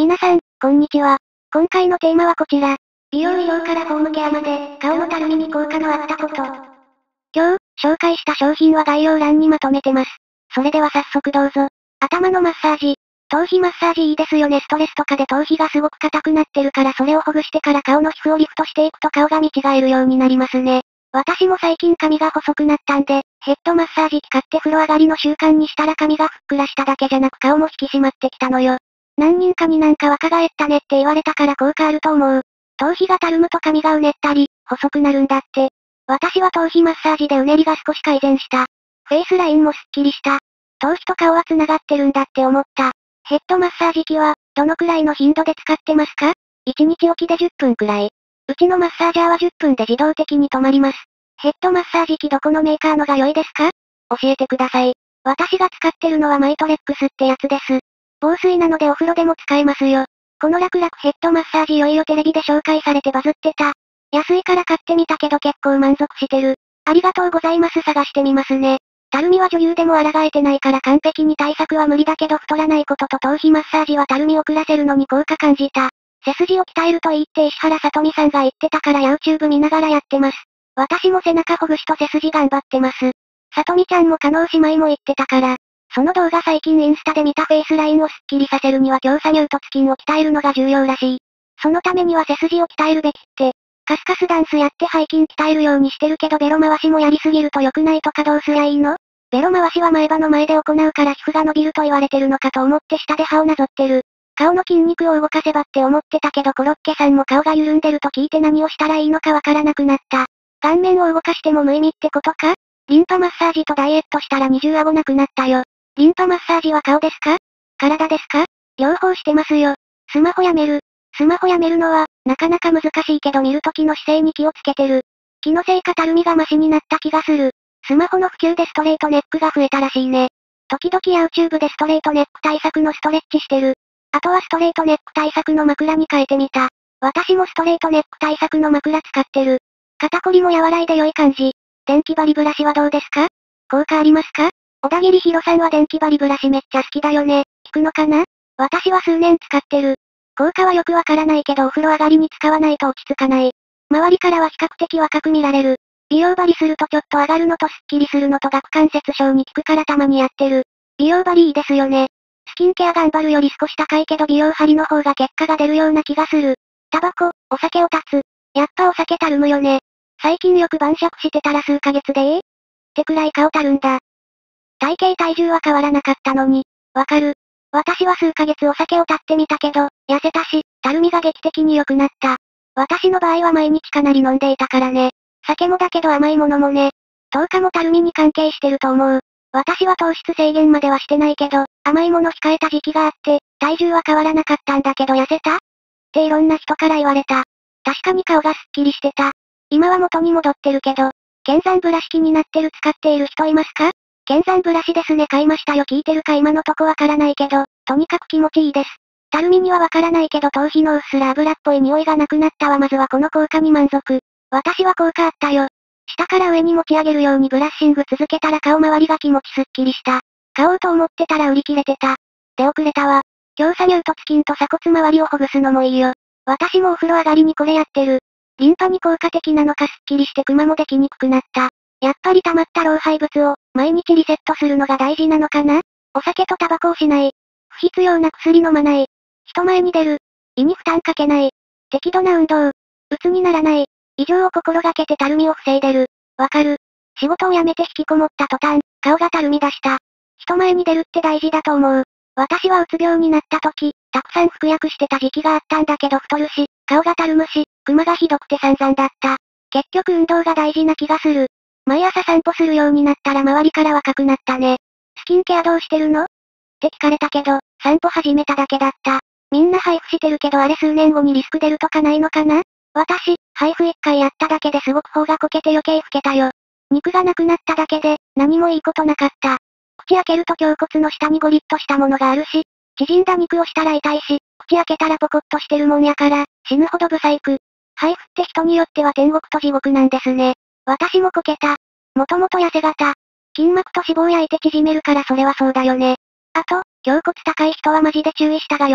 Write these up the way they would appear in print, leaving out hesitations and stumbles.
皆さん、こんにちは。今回のテーマはこちら。美容医療からホームケアまで、顔のたるみに効果のあったこと。今日、紹介した商品は概要欄にまとめてます。それでは早速どうぞ。頭のマッサージ。頭皮マッサージいいですよね。ストレスとかで頭皮がすごく硬くなってるからそれをほぐしてから顔の皮膚をリフトしていくと顔が見違えるようになりますね。私も最近髪が細くなったんで、ヘッドマッサージ機買って風呂上がりの習慣にしたら髪がふっくらしただけじゃなく顔も引き締まってきたのよ。何人かになんか若返ったねって言われたから効果あると思う。頭皮がたるむと髪がうねったり、細くなるんだって。私は頭皮マッサージでうねりが少し改善した。フェイスラインもスッキリした。頭皮と顔は繋がってるんだって思った。ヘッドマッサージ機は、どのくらいの頻度で使ってますか？ 1 日おきで10分くらい。うちのマッサージャーは10分で自動的に止まります。ヘッドマッサージ機どこのメーカーのが良いですか？教えてください。私が使ってるのはマイトレックスってやつです。防水なのでお風呂でも使えますよ。この楽々ヘッドマッサージいよいよテレビで紹介されてバズってた。安いから買ってみたけど結構満足してる。ありがとうございます。探してみますね。たるみは女優でも抗えてないから完璧に対策は無理だけど太らないことと頭皮マッサージはたるみを遅らせるのに効果感じた。背筋を鍛えるといいって石原さとみさんが言ってたから YouTube 見ながらやってます。私も背中ほぐしと背筋頑張ってます。さとみちゃんも加納姉妹も言ってたから。その動画最近インスタで見たフェイスラインをスッキリさせるには強鎖乳突筋を鍛えるのが重要らしい。そのためには背筋を鍛えるべきって。カスカスダンスやって背筋鍛えるようにしてるけどベロ回しもやりすぎると良くないとかどうすりゃいいの？ベロ回しは前歯の前で行うから皮膚が伸びると言われてるのかと思って下で歯をなぞってる。顔の筋肉を動かせばって思ってたけどコロッケさんも顔が緩んでると聞いて何をしたらいいのかわからなくなった。顔面を動かしても無意味ってことか？リンパマッサージとダイエットしたら20顎なくなったよ。リンパマッサージは顔ですか？体ですか？両方してますよ。スマホやめる。スマホやめるのは、なかなか難しいけど見るときの姿勢に気をつけてる。気のせいかたるみがマシになった気がする。スマホの普及でストレートネックが増えたらしいね。時々 YouTube でストレートネック対策のストレッチしてる。あとはストレートネック対策の枕に変えてみた。私もストレートネック対策の枕使ってる。肩こりも和らいで良い感じ。電気針ブラシはどうですか？効果ありますか？小田切ヒロさんは電気針ブラシめっちゃ好きだよね。効くのかな？私は数年使ってる。効果はよくわからないけどお風呂上がりに使わないと落ち着かない。周りからは比較的若く見られる。美容針するとちょっと上がるのとスッキリするのと顎関節症に効くからたまにやってる。美容針いいですよね。スキンケア頑張るより少し高いけど美容針の方が結果が出るような気がする。タバコ、お酒を断つ。やっぱお酒たるむよね。最近よく晩酌してたら数ヶ月でってくらい顔たるんだ。体型体重は変わらなかったのに。わかる。私は数ヶ月お酒を断ってみたけど、痩せたし、たるみが劇的に良くなった。私の場合は毎日かなり飲んでいたからね。酒もだけど甘いものもね。糖化もたるみに関係してると思う。私は糖質制限まではしてないけど、甘いもの控えた時期があって、体重は変わらなかったんだけど痩せた？っていろんな人から言われた。確かに顔がスッキリしてた。今は元に戻ってるけど、剣山ブラシ気になってる使っている人いますか？剣山ブラシですね買いましたよ聞いてるか今のとこわからないけど、とにかく気持ちいいです。たるみにはわからないけど頭皮のうっすら油っぽい匂いがなくなったわまずはこの効果に満足。私は効果あったよ。下から上に持ち上げるようにブラッシング続けたら顔周りが気持ちすっきりした。買おうと思ってたら売り切れてた。出遅れたわ。強鎖乳突筋と鎖骨周りをほぐすのもいいよ。私もお風呂上がりにこれやってる。リンパに効果的なのかすっきりしてクマもできにくくなった。やっぱり溜まった老廃物を、毎日リセットするのが大事なのかな？お酒とタバコをしない。不必要な薬飲まない。人前に出る。胃に負担かけない。適度な運動。鬱にならない。以上を心がけてたるみを防いでる。わかる。仕事を辞めて引きこもった途端、顔がたるみ出した。人前に出るって大事だと思う。私はうつ病になった時、たくさん服薬してた時期があったんだけど太るし、顔がたるむし、クマがひどくて散々だった。結局運動が大事な気がする。毎朝散歩するようになったら周りから若くなったね。スキンケアどうしてるの？って聞かれたけど、散歩始めただけだった。みんな配布してるけどあれ数年後にリスク出るとかないのかな？私、配布1回やっただけですごく頬がこけて余計老けたよ。肉がなくなっただけで、何もいいことなかった。口開けると胸骨の下にゴリッとしたものがあるし、縮んだ肉をしたら痛いし、口開けたらポコッとしてるもんやから、死ぬほどブサイク。配布って人によっては天国と地獄なんですね。私もこけた。もともと痩せ型。筋膜と脂肪焼いて縮めるからそれはそうだよね。あと、胸骨高い人はマジで注意したが良い。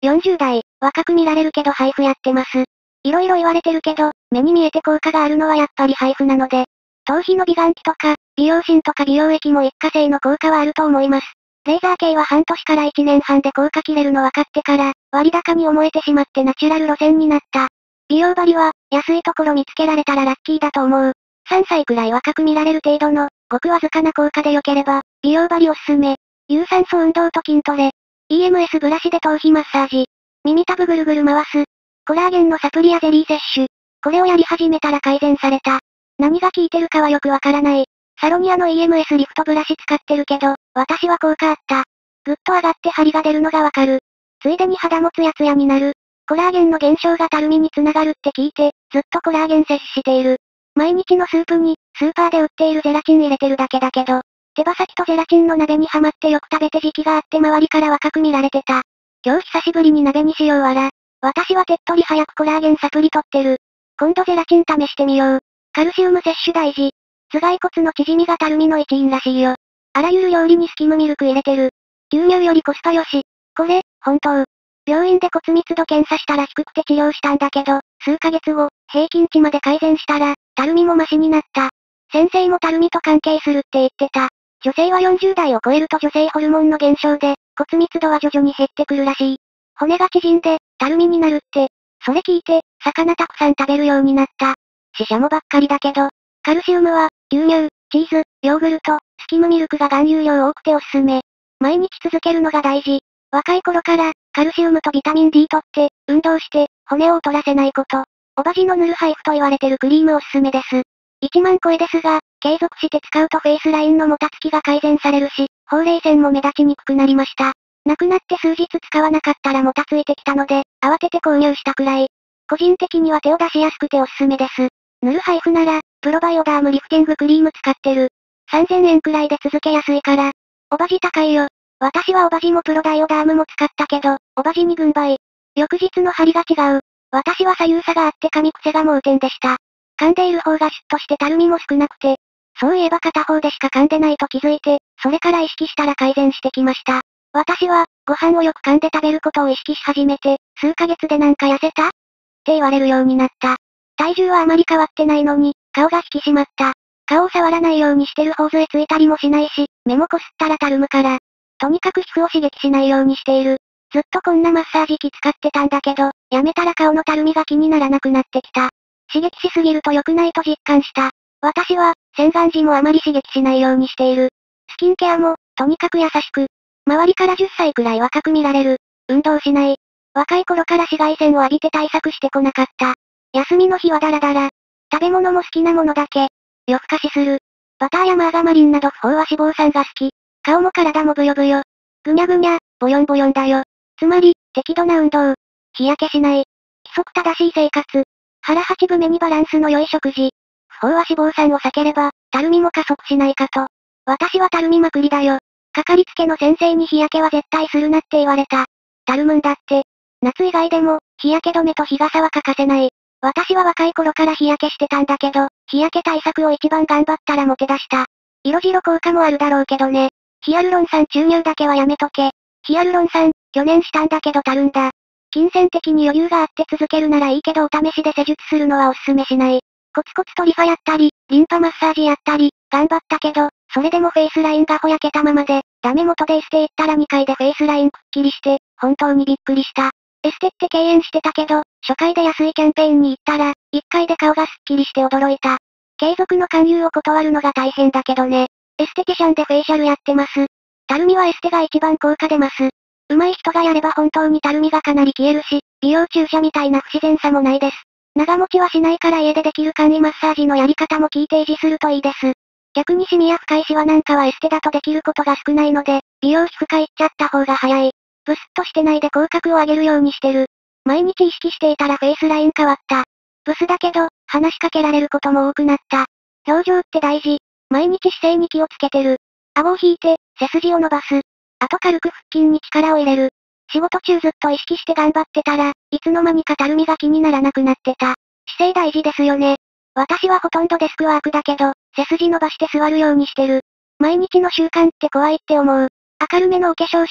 40代、若く見られるけど配布やってます。色々言われてるけど、目に見えて効果があるのはやっぱり配布なので、頭皮の美顔器とか、美容芯とか美容液も一過性の効果はあると思います。レーザー系は半年から1年半で効果切れるの分かってから、割高に思えてしまってナチュラル路線になった。美容針は、安いところ見つけられたらラッキーだと思う。3歳くらい若く見られる程度の、ごくわずかな効果で良ければ、美容針おすすめ。有酸素運動と筋トレ。EMS ブラシで頭皮マッサージ。耳たぶぐるぐる回す。コラーゲンのサプリやゼリー摂取。これをやり始めたら改善された。何が効いてるかはよくわからない。サロニアの EMS リフトブラシ使ってるけど、私は効果あった。ぐっと上がって張りが出るのがわかる。ついでに肌もツヤツヤになる。コラーゲンの減少がたるみにつながるって聞いて、ずっとコラーゲン摂取している。毎日のスープに、スーパーで売っているゼラチン入れてるだけだけど、手羽先とゼラチンの鍋にハマってよく食べて時期があって周りから若く見られてた。今日久しぶりに鍋にしようわら。私は手っ取り早くコラーゲンサプリ取ってる。今度ゼラチン試してみよう。カルシウム摂取大事。頭蓋骨の縮みがたるみの一因らしいよ。あらゆる料理にスキムミルク入れてる。牛乳よりコスパ良し。これ、本当。病院で骨密度検査したら低くて治療したんだけど、数ヶ月後、平均値まで改善したら、たるみもマシになった。先生もたるみと関係するって言ってた。女性は40代を超えると女性ホルモンの減少で、骨密度は徐々に減ってくるらしい。骨が縮んで、たるみになるって。それ聞いて、魚たくさん食べるようになった。死者もばっかりだけど、カルシウムは、牛乳、チーズ、ヨーグルト、スキムミルクが含有量多くておすすめ。毎日続けるのが大事。若い頃から、カルシウムとビタミン D とって、運動して、骨を劣らせないこと。おばじの塗る配布と言われてるクリームおすすめです。1万超えですが、継続して使うとフェイスラインのもたつきが改善されるし、ほうれい線も目立ちにくくなりました。なくなって数日使わなかったらもたついてきたので、慌てて購入したくらい。個人的には手を出しやすくておすすめです。塗る配布なら、プロバイオダームリフティングクリーム使ってる。3000円くらいで続けやすいから。おばじ高いよ。私はおばじもプロバイオダームも使ったけど、おばじに軍配。翌日の張りが違う。私は左右差があって噛み癖が盲点でした。噛んでいる方がシュッとしてたるみも少なくて。そういえば片方でしか噛んでないと気づいて、それから意識したら改善してきました。私は、ご飯をよく噛んで食べることを意識し始めて、数ヶ月でなんか痩せたって言われるようになった。体重はあまり変わってないのに、顔が引き締まった。顔を触らないようにしてる頬杖ついたりもしないし、目もこすったらたるむから。とにかく皮膚を刺激しないようにしている。ずっとこんなマッサージ機使ってたんだけど、やめたら顔のたるみが気にならなくなってきた。刺激しすぎると良くないと実感した。私は、洗顔時もあまり刺激しないようにしている。スキンケアも、とにかく優しく。周りから10歳くらい若く見られる。運動しない。若い頃から紫外線を浴びて対策してこなかった。休みの日はダラダラ。食べ物も好きなものだけ。夜更かしする。バターやマーガマリンなど不飽和脂肪酸が好き。顔も体もブヨブヨ。ぐにゃぐにゃ、ボヨンボヨンだよ。つまり、適度な運動。日焼けしない。規則正しい生活。腹八分目にバランスの良い食事。不飽和脂肪酸を避ければ、たるみも加速しないかと。私はたるみまくりだよ。かかりつけの先生に日焼けは絶対するなって言われた。たるむんだって。夏以外でも、日焼け止めと日傘は欠かせない。私は若い頃から日焼けしてたんだけど、日焼け対策を一番頑張ったらモテ出した。色白効果もあるだろうけどね。ヒアルロン酸注入だけはやめとけ。ヒアルロン酸、去年したんだけどたるんだ。金銭的に余裕があって続けるならいいけどお試しで施術するのはおすすめしない。コツコツとリファやったり、リンパマッサージやったり、頑張ったけど、それでもフェイスラインがほやけたままで、ダメ元でエステ行ったら2回でフェイスラインくっきりして、本当にびっくりした。エステって敬遠してたけど、初回で安いキャンペーンに行ったら、1回で顔がすっきりして驚いた。継続の勧誘を断るのが大変だけどね。エステティシャンでフェイシャルやってます。たるみはエステが一番効果出ます。上手い人がやれば本当にたるみがかなり消えるし、美容注射みたいな不自然さもないです。長持ちはしないから家でできる簡易マッサージのやり方も聞いて維持するといいです。逆にシミや深いシワなんかはエステだとできることが少ないので、美容皮膚科行っちゃった方が早い。ブスッとしてないで口角を上げるようにしてる。毎日意識していたらフェイスライン変わった。ブスだけど、話しかけられることも多くなった。表情って大事。毎日姿勢に気をつけてる。顎を引いて、背筋を伸ばす。あと軽く腹筋に力を入れる。仕事中ずっと意識して頑張ってたら、いつの間にかたるみが気にならなくなってた。姿勢大事ですよね。私はほとんどデスクワークだけど、背筋伸ばして座るようにしてる。毎日の習慣って怖いって思う。明るめのお化粧して、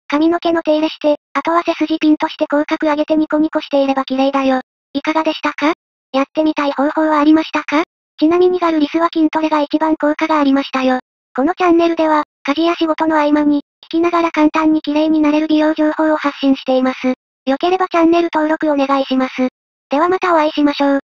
髪の毛の手入れして、あとは背筋ピンとして口角上げてニコニコしていれば綺麗だよ。いかがでしたか？やってみたい方法はありましたか？ちなみにガルリスは筋トレが一番効果がありましたよ。このチャンネルでは、家事や仕事の合間に、聞きながら簡単に綺麗になれる美容情報を発信しています。よければチャンネル登録お願いします。ではまたお会いしましょう。